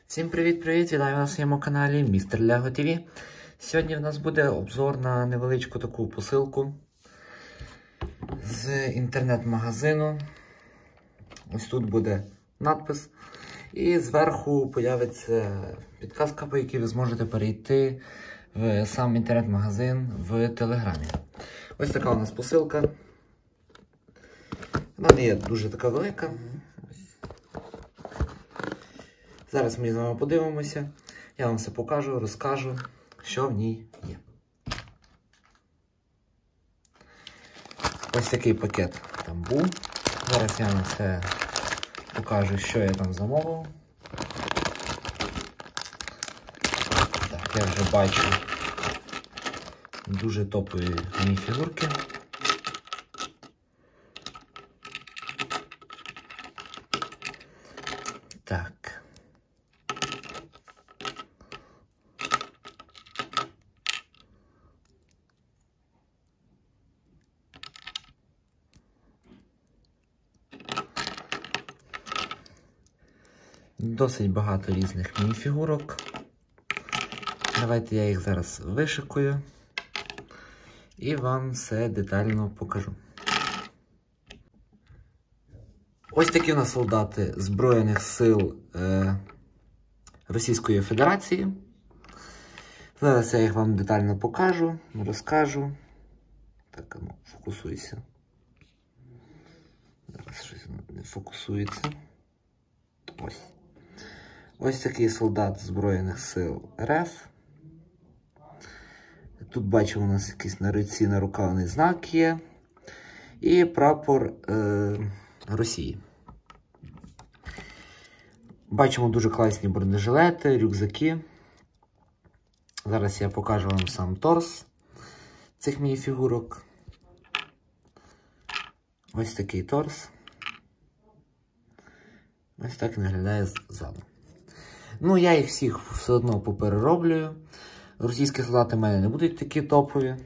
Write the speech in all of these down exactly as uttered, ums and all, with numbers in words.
Всім привіт-привіт! Вітаю на своєму каналі Містер Лего ТВ. Сьогодні в нас буде обзор на невеличку таку посилку з інтернет-магазину. Ось тут буде надпис. І зверху появиться підказка, по якій ви зможете перейти в сам інтернет-магазин в Телеграмі. Ось така у нас посилка. Вона не є дуже така велика. Зараз ми з вами подивимося, я вам все покажу, розкажу, що в ній є. Ось такий пакет там був. Зараз я вам все покажу, що я там замовив. Так, я вже бачу дуже топові міні-фігурки. Так. Досить багато різних мініфігурок. Давайте я їх зараз вишикую і вам все детально покажу. Ось такі у нас солдати Збройних сил е, Російської Федерації. Зараз я їх вам детально покажу, розкажу. Так, ну, фокусуйся. Зараз щось не фокусується. Ось. Ось такий солдат Збройних сил РФ. Тут бачимо, у нас якийсь на руці нарукавний знак є. І прапор е, Росії. Бачимо дуже класні бронежилети, рюкзаки. Зараз я покажу вам сам торс цих мініфігурок. Ось такий торс. Ось так виглядає ззаду. Ну, я їх всіх все одно поперероблюю. Російські солдати в мене не будуть такі топові.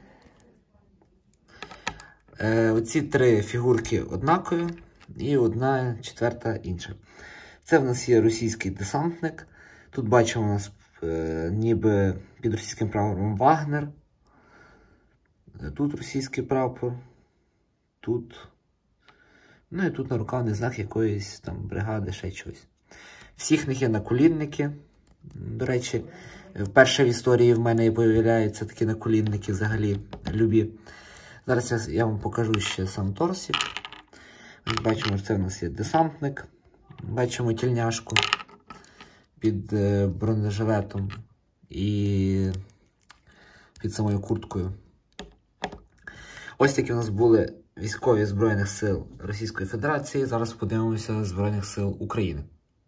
Е, оці три фігурки однакові. І одна четверта інша. Це в нас є російський десантник. Тут бачимо у нас е, ніби під російським прапором Вагнер. Тут російський прапор. Тут. Ну і тут нарукавний знак якоїсь там бригади, ще чогось. Всіх них є наколінники. До речі, вперше в історії в мене появляються такі наколінники взагалі любі. Зараз я, я вам покажу ще сам торсик. Бачимо, що це у нас є десантник. Бачимо тільняшку під е, бронежилетом і під самою курткою. Ось такі у нас були військові Збройних сил Російської Федерації. Зараз подивимося Збройних сил України.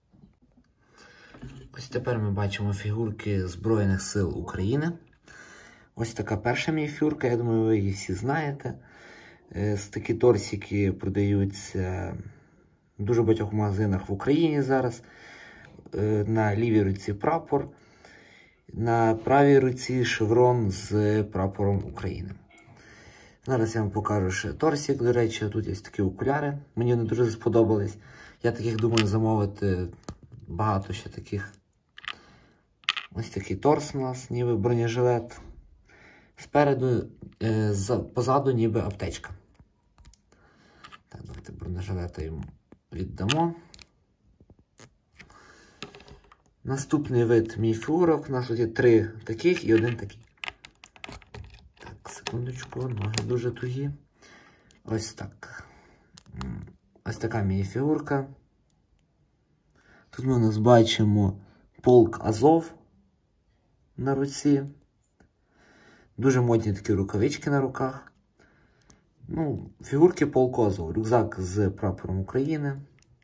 Ось тепер ми бачимо фігурки Збройних сил України. Ось така перша мініфігурка, я думаю, ви її всі знаєте. Ось такі торсики продаються в дуже багатьох магазинах в Україні зараз. На лівій руці прапор, на правій руці шеврон з прапором України. Зараз я вам покажу ще торсик, до речі, тут є такі окуляри. Мені вони дуже сподобались. Я таких думаю замовити багато ще таких. Ось такий торс у нас, ніби бронежилет. Спереду, е, за, позаду ніби аптечка. Так, давайте бронежилета йому віддамо. Наступний вид мініфігурок. У нас тут є три таких і один такий. Так, секундочку, ноги дуже тугі. Ось так. Ось така мініфігурка. Тут ми у нас бачимо полк Азов на руці. Дуже модні такі рукавички на руках. Ну, фігурки полку Азов. Рюкзак з прапором України.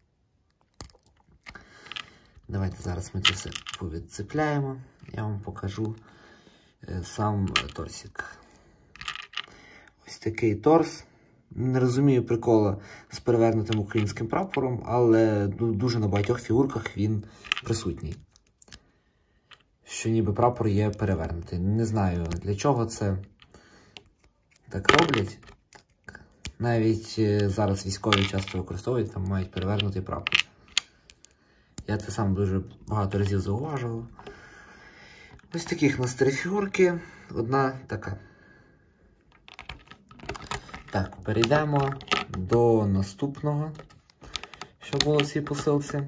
Давайте зараз ми це все повідцепляємо. Я вам покажу е, сам торсик. Ось такий торс. Не розумію прикола з перевернутим українським прапором, але дуже на багатьох фігурках він присутній. Що ніби прапор є перевернутий. Не знаю, для чого це так роблять. Навіть зараз військові часто використовують, там мають перевернутий прапор. Я це сам дуже багато разів зауважував. Ось таких у нас три фігурки, одна така. Так, перейдемо до наступного, що було в цій посилці.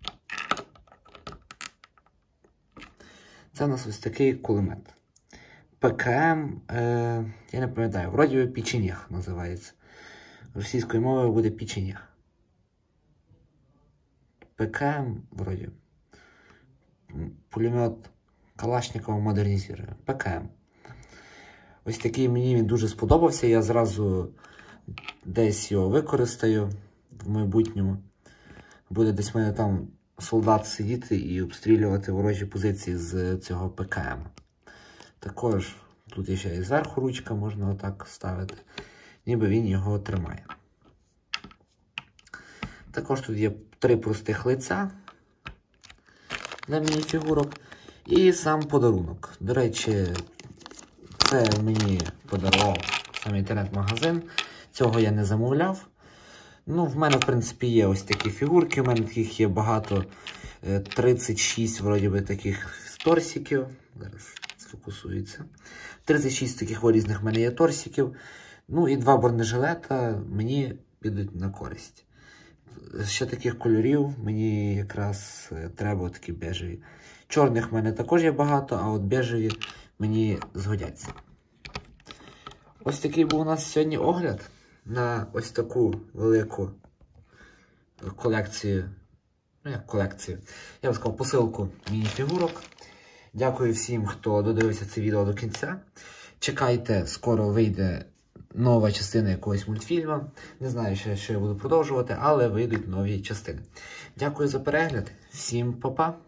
Це у нас ось такий кулемет. ПКМ, е, я не пам'ятаю, вроді печенєг називається. Російською мовою буде печенєг. ПКМ, вроді. Пулемет Калашникова модернізує. ПКМ. Ось такий мені він дуже сподобався. Я зразу десь його використаю в майбутньому. Буде десь в мене там солдат сидіти і обстрілювати ворожі позиції з цього ПКМ. Також тут є ще і зверху ручка, можна отак ставити. Ніби він його тримає. Також тут є три простих лиця для міні-фігурок. І сам подарунок. До речі, це мені подарував сам інтернет-магазин. Цього я не замовляв. Ну, в мене, в принципі, є ось такі фігурки. У мене таких є багато. тридцять шість, вроді би, таких торсиків. Зараз сфокусується. тридцять шість таких різних в мене є торсиків. Ну, і два бронежилета мені підуть на користь. Ще таких кольорів мені якраз треба такі бежеві. Чорних в мене також є багато, а от бежеві мені згодяться. Ось такий був у нас сьогодні огляд на ось таку велику колекцію. Ну, як колекцію. Я б сказав, посилку міні-фігурок. Дякую всім, хто додивився це відео до кінця. Чекайте, скоро вийде нова частина якогось мультфільму. Не знаю ще, що я буду продовжувати, але вийдуть нові частини. Дякую за перегляд. Всім па-па!